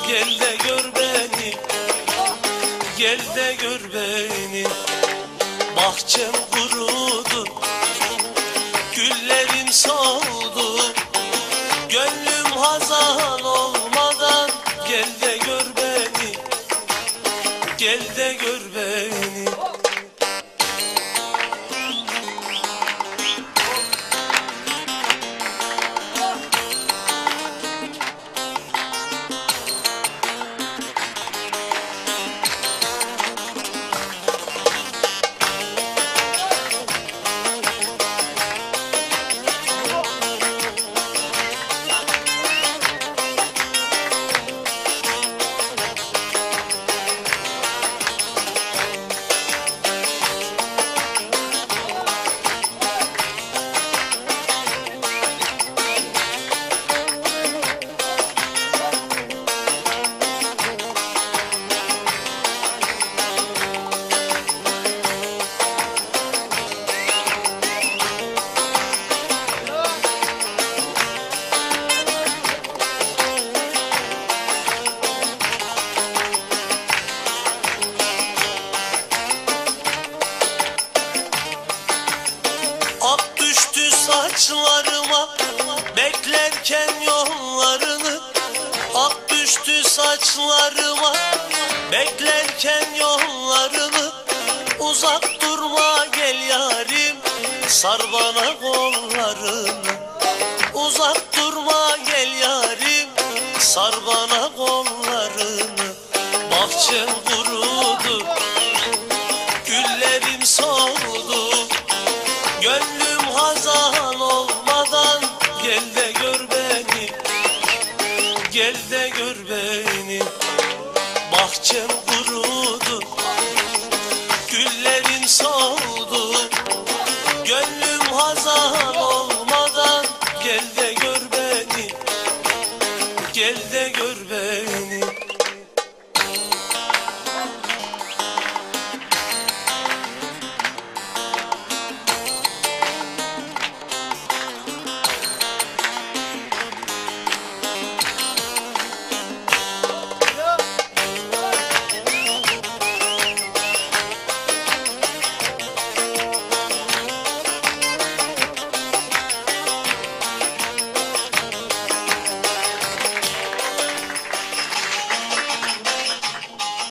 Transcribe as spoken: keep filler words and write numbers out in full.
Gel de gör beni, gel de gör beni. Bahçem kurudu, güllerim soldu. Gönlüm hazan olmadan gel de gör beni, gel de gör beni. Ak düştü saçlarıma beklerken yollarını. Ak düştü saçlarıma beklerken yollarını. Uzak durma gel yarim, sar bana kollarını. Uzak durma gel yarim, sar bana kollarını. Bahçem kur